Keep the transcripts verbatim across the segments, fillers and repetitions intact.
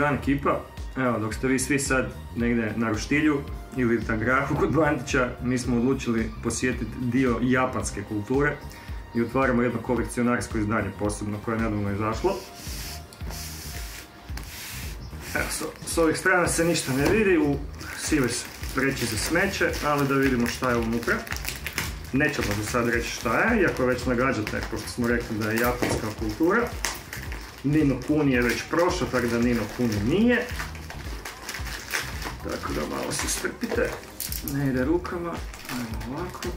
dan ekipa. Evo, dok ste vi svi sad negdje na roštilju ili na grahu kod Bandića, mi smo odlučili posjetiti dio japanske kulture i otvaramo jedno kolekcionarsko izdanje posebno koje je nedavno izašlo. Evo, s, s ovih strana se ništa ne vidi, u sive vreći za smeće, ali da vidimo šta je unutra. Nećemo za sad reći šta je, iako već nagađate, pošto smo rekli da je japanska kultura. Ni no Kuni je već prošao, tako da Ni no Kuni nije. Tako da malo se strpite, ne ide rukama, ajmo ovako.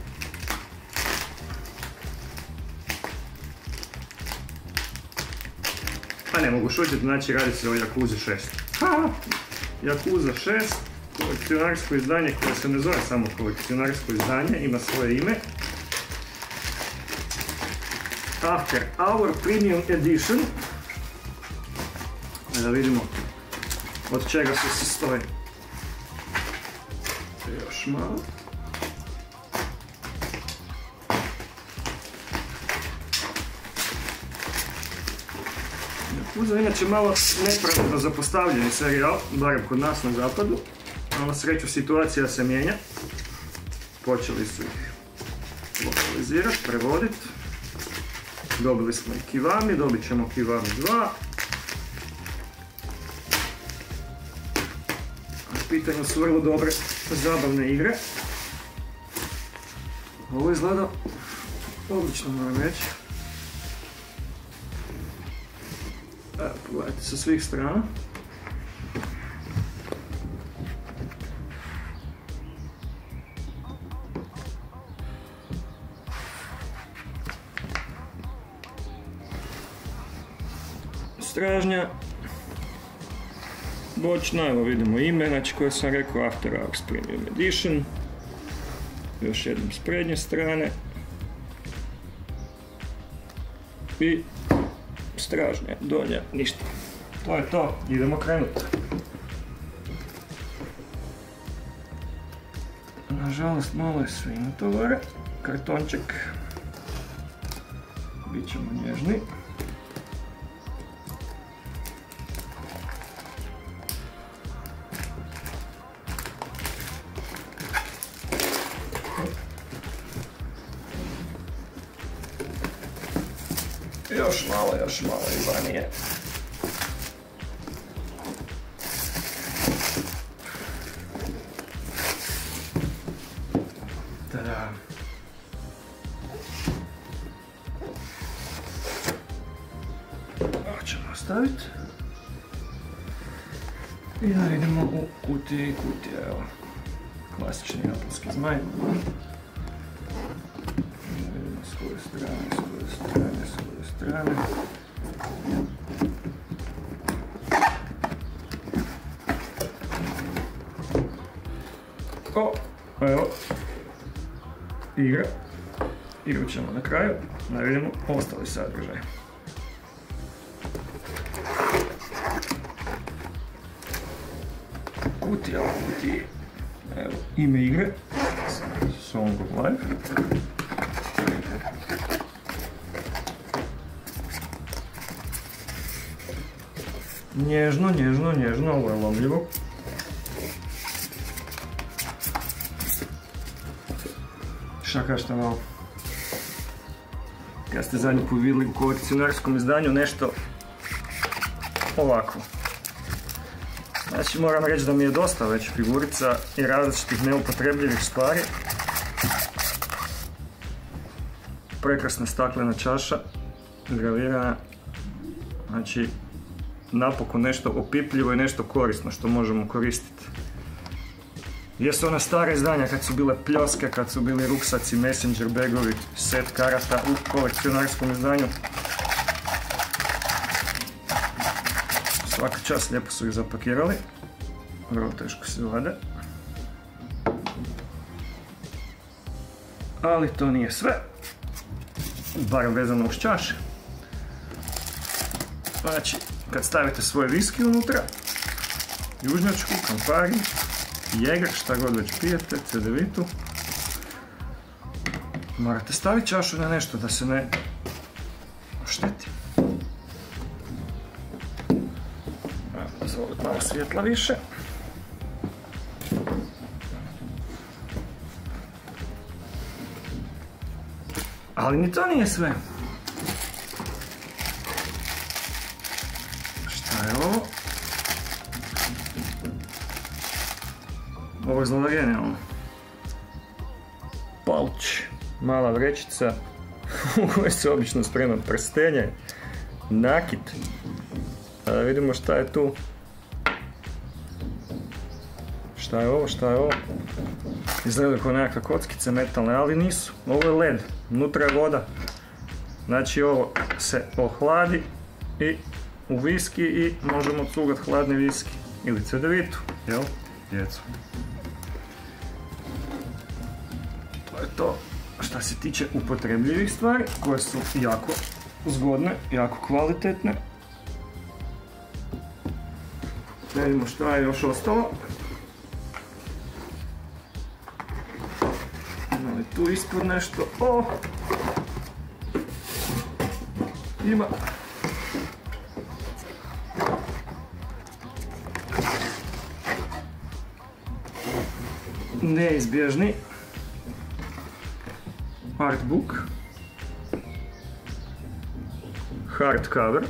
Pa ne mogu šutiti, znači radi se o Yakuza šest. Ha! Yakuza šest, kolekcionarsko izdanje koje se ne zove samo kolekcionarsko izdanje, ima svoje ime. After Hour Premium Edition. Da vidimo od čega se sastoji. Još malo. Yakuza inače malo nepravedno zapostavljeni serijal, barem kod nas na zapadu. Ali sreću situacija se mijenja. Počeli su ih lokalizirati, prevoditi. Dobili smo i Kiwami, dobit ćemo Kiwami dva. U pitanju su vrlo dobre zabavne igre. Ovo izgleda odlično, moram reći. Evo, pogledajte sa svih strana. Stražnja bočna, evo vidimo ime, znači koje sam rekao, After Hours Premium Edition. Još jednom s prednje strane. I stražnja, donja, ništa. To je to, idemo krenuti. Nažalost, malo je sve ima to gore. Kartonček. Bićemo nježni. Još malo, još malo izvanije. Tada. Ovo ćemo ostaviti. I da vidimo u kutiji, kutija, evo. Klasični japanski zmaj. Da vidimo s koje strane, s koje strane, s koje strane. O, evo, igra. Igru ćemo na kraju, da vidimo ostali sadržaj. Kutija u kutiji. Evo, ime igre. Song of Life. Nježno, nježno, nježno, ovo je lomljivo. Šta kažete malo? Kad ste zadnji put vidjeli u kolekcionarskom izdanju nešto ovako. Znači moram reći da mi je dosta već figurica i različitih neupotrebljivih stvari. Prekrasna staklena čaša, gravirana. Znači napokon nešto opipljivo i nešto korisno što možemo koristiti. Jesu ona stara izdanja kad su bile pljoske, kad su bili ruksaci, messenger bagovi, set karata u kolekcionarskom izdanju. Svaka čast, lijepo su ih zapakirali. Vrlo teško se vade. Ali to nije sve. Barem vezano uz čaše. Znači, kad stavite svoje viski unutra, južnjačku, Campari, Jäger, šta god već pijete, cedevitu, morate staviti čašu na nešto da se ne ošteti. malo svjetla više. Ali ni to nije sve. Šta je ovo? Ovo izgleda genijalno. Pouch. Mala vrećica u kojoj se obično sprema prstenje. Nakit. A da vidimo šta je tu. Šta je ovo, šta je ovo? Izgleda kao nekakve kockice metalne, ali nisu. Ovo je led, unutra je voda. Znači ovo se ohladi i u viski i možemo cugat hladni viski. Ili cedevitu, jel? Djeco. To je to što se tiče upotrebljivih stvari, koje su jako zgodne, jako kvalitetne. Da vidimo šta je još ostalo. Ima li tu ispod nešto? O! Ima. Neizbježni artbook, hardcover,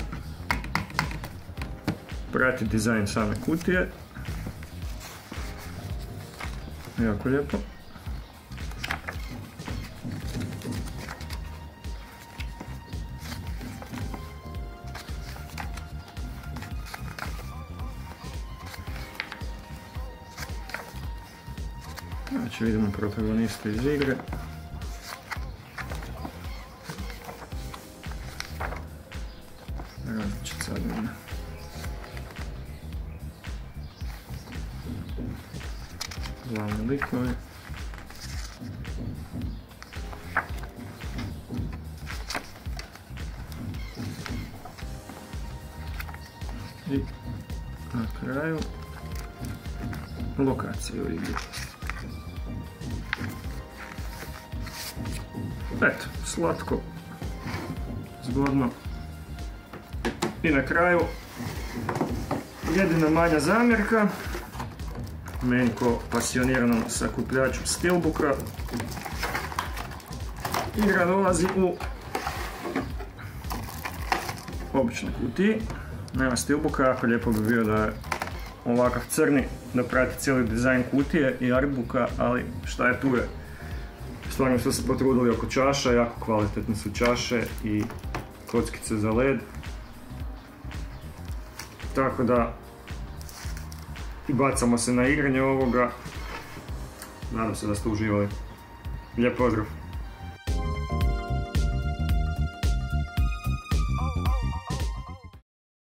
prati dizajn same kutije, jako lijepo. Znači vidimo protagoniste iz igre. Različit sadnje. Glavni likovi. I na kraju lokacije u igri. Eto, slatko, zgodno. I na kraju, jedina manja zamjerka, meni ko pasioniranom sakupljaču steelbooka, igra dolazi u običnoj kutiji, nema steelbooka, jako lijepo bi bio da je ovakav crni, da prati cijeli dizajn kutije i artbooka, ali šta je tu je. Stvarno su se potrudili oko čaša, jako kvalitetne su čaše i kockice za led. Tako da bacamo se na igranje ovoga. Nadam se da ste uživali. Lijep pozdrav!